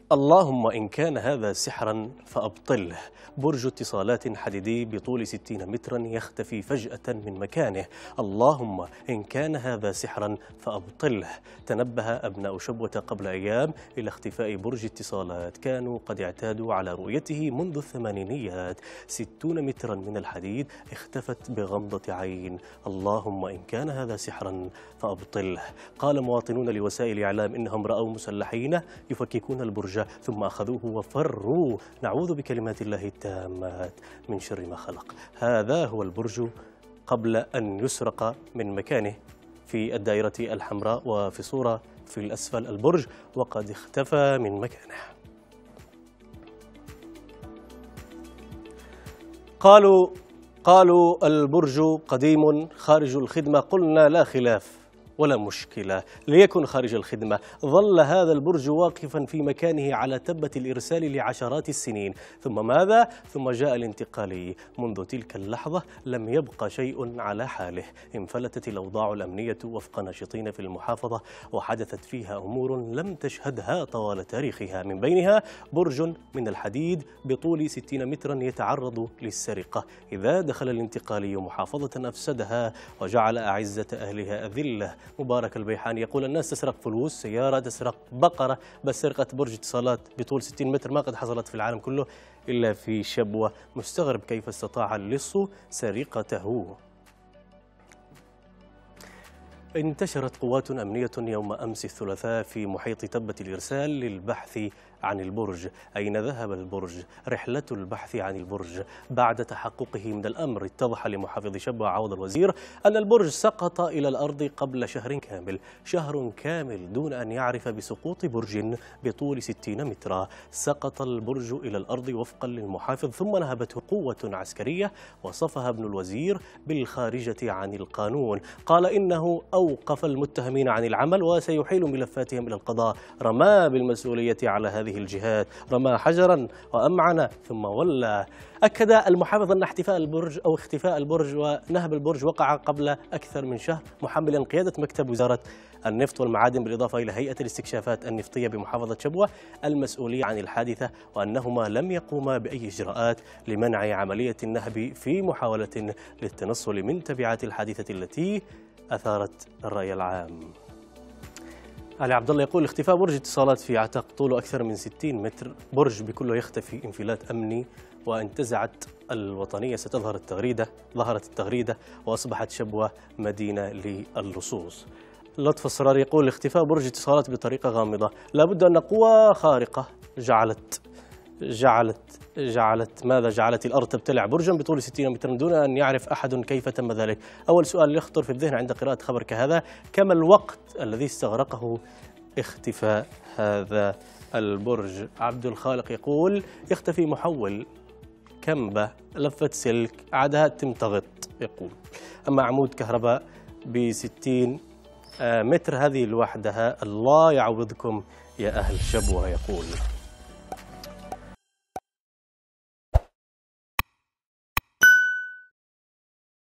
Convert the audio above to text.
اللهم إن كان هذا سحرا فأبطله. برج اتصالات حديدي بطول 60 مترا يختفي فجأة من مكانه. اللهم إن كان هذا سحرا فأبطله. تنبه أبناء شبوة قبل أيام إلى اختفاء برج اتصالات كانوا قد اعتادوا على رؤيته منذ الثمانينيات. 60 مترا من الحديد اختفت بغمضة عين. اللهم إن كان هذا سحرا فأبطله. قال مواطنون لوسائل الإعلام إنهم رأوا مسلحين يفككون البرج ثم أخذوه وفروا. نعوذ بكلمات الله التامات من شر ما خلق. هذا هو البرج قبل أن يسرق من مكانه في الدائرة الحمراء، وفي صورة في الأسفل البرج وقد اختفى من مكانه. قالوا البرج قديم خارج الخدمة. قلنا لا خلاف ولا مشكلة، ليكن خارج الخدمة. ظل هذا البرج واقفا في مكانه على تبة الإرسال لعشرات السنين. ثم ماذا؟ ثم جاء الانتقالي. منذ تلك اللحظة لم يبقى شيء على حاله. انفلتت الأوضاع الأمنية وفق ناشطين في المحافظة، وحدثت فيها أمور لم تشهدها طوال تاريخها. من بينها برج من الحديد بطول 60 مترا يتعرض للسرقة. إذا دخل الانتقالي محافظة أفسدها وجعل أعزة أهلها أذلة. مبارك البيحاني يقول الناس تسرق فلوس، سيارة، تسرق بقرة، بس سرقة برج اتصالات بطول 60 متر ما قد حصلت في العالم كله إلا في شبوة. مستغرب كيف استطاع اللص سرقته. انتشرت قوات أمنية يوم أمس الثلاثاء في محيط تبة الإرسال للبحث عن البرج. أين ذهب البرج؟ رحلة البحث عن البرج. بعد تحققه من الأمر اتضح لمحافظ شبوة عوض الوزير أن البرج سقط إلى الأرض قبل شهر كامل دون أن يعرف بسقوط برج بطول 60 مترا. سقط البرج إلى الأرض وفقا للمحافظ، ثم نهبته قوة عسكرية وصفها ابن الوزير بالخارجة عن القانون. قال إنه أوقف المتهمين عن العمل وسيحيل ملفاتهم إلى القضاء. رمى بالمسؤولية على هذه الجهات، رمى حجرا وأمعن ثم ولى. أكد المحافظ أن اختفاء البرج ونهب البرج وقع قبل أكثر من شهر، محملا قيادة مكتب وزارة النفط والمعادن بالإضافة إلى هيئة الاستكشافات النفطية بمحافظة شبوة المسؤولية عن الحادثة، وأنهما لم يقوما بأي إجراءات لمنع عملية النهب في محاولة للتنصل من تبعات الحادثة التي أثارت الرأي العام. علي عبد الله يقول اختفاء برج اتصالات في عتق طوله أكثر من 60 متر. برج بكله يختفي انفلات أمني، وانتزعت الوطنية ظهرت التغريدة وأصبحت شبوة مدينة للصوص. لطف الصرار يقول اختفاء برج اتصالات بطريقة غامضة. لابد أن قوة خارقة جعلت الأرض تبتلع برجا بطول 60 مترا دون أن يعرف أحد كيف تم ذلك. أول سؤال يخطر في الذهن عند قراءة خبر كهذا: كم الوقت الذي استغرقه اختفاء هذا البرج؟ عبد الخالق يقول يختفي محول، كمبة، لفة سلك، عادها تمتغط. يقول أما عمود كهرباء ب60 متر هذه لوحدها الله يعوضكم يا أهل شبوة. يقول